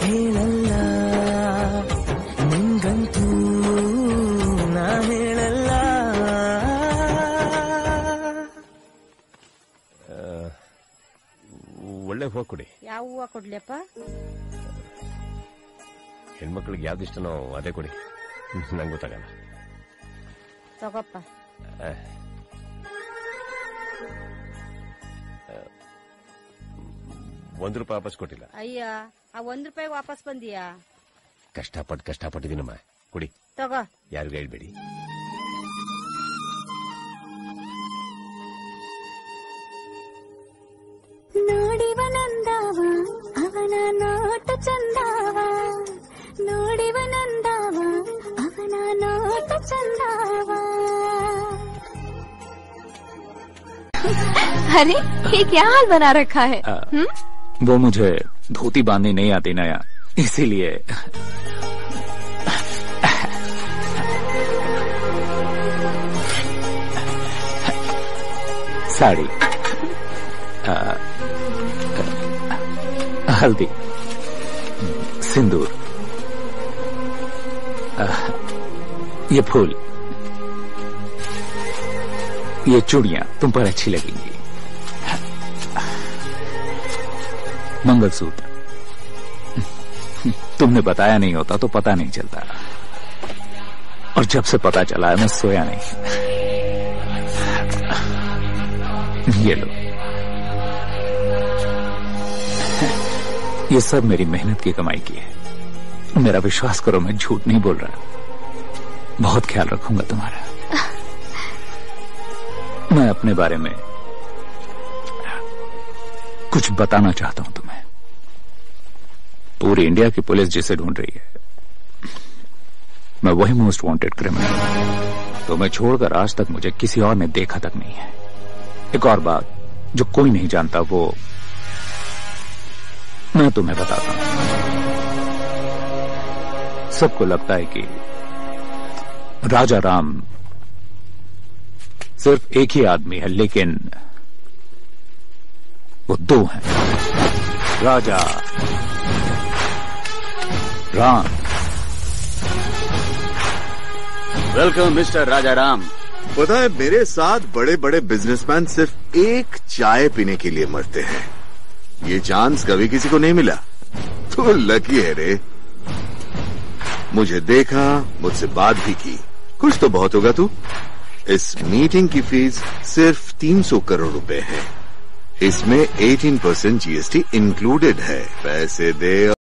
ಹೇಳಲ್ಲ ನಿಂಗಂತೂ ನಾ ಹೇಳಲ್ಲ. ಒಳ್ಳೆ ಹೂವು ಕೊಡಿ. ಯಾವ ಹೂವ ಕೊಡ್ಲಿಯಪ್ಪ? ಹೆಣ್ಮಕ್ಳಿಗೆ ಯಾವ್ದು ಇಷ್ಟನೋ ಅದೇ ಕೊಡಿ, ನಂಗೆ ಗೊತ್ತಾಗಲ್ಲ. ತಗೋಪ್ಪ. ₹1 ವಾಪಸ್ ಕೊಟ್ಟಿಲ್ಲ. ಅಯ್ಯ, ಆ ₹1 ವಾಪಸ್ ಬಂದಿಯಾ? ಕಷ್ಟಪಟ್ಟಿದ್ದೀನಮ್ಮ, ಕೊಡಿ. ತಗೋ. ಯಾರಿಗೂ ಹೇಳ್ಬೇಡಿ. ನೋಡಿವನಂದಾವ ಅವನ ನೋಟ ಚಂದಾವ, ನೋಡಿವನಂದಾವ ಅವನ ನೋಟ ಚಂದಾವ. अरे ये क्या हाल बना रखा है? वो मुझे धोती बांधनी नहीं आती नया, इसीलिए। साड़ी, हल्दी, सिंदूर, ये फूल, ये चूड़ियां तुम पर अच्छी लगेंगी, मंगलसूत्र तुमने बताया नहीं होता तो पता नहीं चलता, और जब से पता चला है मैं सोया नहीं। ये लो, ये सब मेरी मेहनत की कमाई की है। मेरा विश्वास करो, मैं झूठ नहीं बोल रहा, बहुत ख्याल रखूंगा तुम्हारा। मैं अपने बारे में कुछ बताना चाहता हूं तुम्हें। पूरी इंडिया की पुलिस जिसे ढूंढ रही है, मैं वही मोस्ट वांटेड क्रिमिनल। तुम्हें छोड़कर आज तक मुझे किसी और ने देखा तक नहीं है। एक और बात जो कोई नहीं जानता, वो मैं तुम्हें बताता हूं। सबको लगता है कि राजा राम सिर्फ एक ही आदमी है, लेकिन वो 2 हैं, राजा राम। Welcome mister Raja Ram. पता है, मेरे साथ बड़े बड़े बिजनेसमैन सिर्फ एक चाय पीने के लिए मरते हैं। ये चांस कभी किसी को नहीं मिला। तू लकी है रे। मुझे देखा, मुझसे बात भी की, खुश तो बहुत होगा तू। इस मीटिंग की फीस सिर्फ 300 करोड़ रुपए है। इसमें 18% GST इंक्लूडेड है। पैसे दे